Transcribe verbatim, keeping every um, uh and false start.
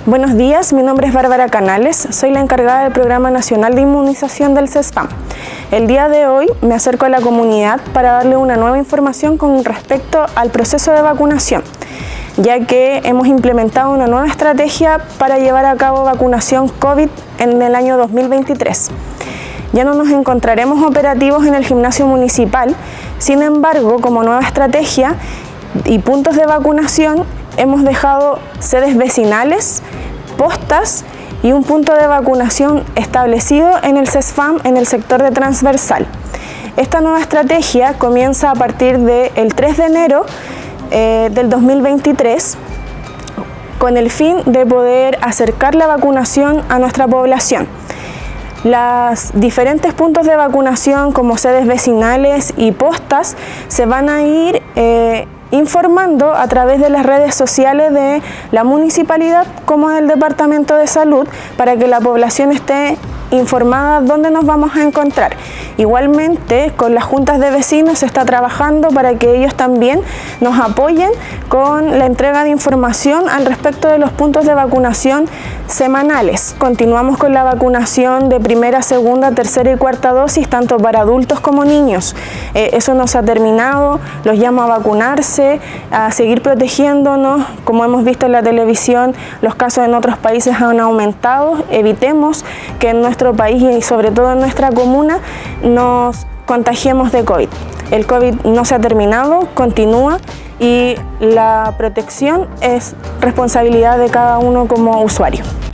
Buenos días, mi nombre es Bárbara Canales, soy la encargada del Programa Nacional de Inmunización del CESFAM. El día de hoy me acerco a la comunidad para darle una nueva información con respecto al proceso de vacunación, ya que hemos implementado una nueva estrategia para llevar a cabo vacunación COVID en el año dos mil veintitrés. Ya no nos encontraremos operativos en el gimnasio municipal, sin embargo, como nueva estrategia y puntos de vacunación, hemos dejado sedes vecinales, postas y un punto de vacunación establecido en el CESFAM en el sector de transversal. Esta nueva estrategia comienza a partir del tres de enero eh, del dos mil veintitrés con el fin de poder acercar la vacunación a nuestra población. Los diferentes puntos de vacunación como sedes vecinales y postas se van a ir eh, informando a través de las redes sociales de la municipalidad como del Departamento de Salud para que la población esté informada dónde nos vamos a encontrar. Igualmente, con las juntas de vecinos se está trabajando para que ellos también nos apoyen con la entrega de información al respecto de los puntos de vacunación semanales. Continuamos con la vacunación de primera, segunda, tercera y cuarta dosis, tanto para adultos como niños. Eh, eso no se ha terminado, los llamo a vacunarse, a seguir protegiéndonos. Como hemos visto en la televisión, los casos en otros países han aumentado. Evitemos que en nuestro país y sobre todo en nuestra comuna nos contagiemos de COVID. El COVID no se ha terminado, continúa y la protección es responsabilidad de cada uno como usuario.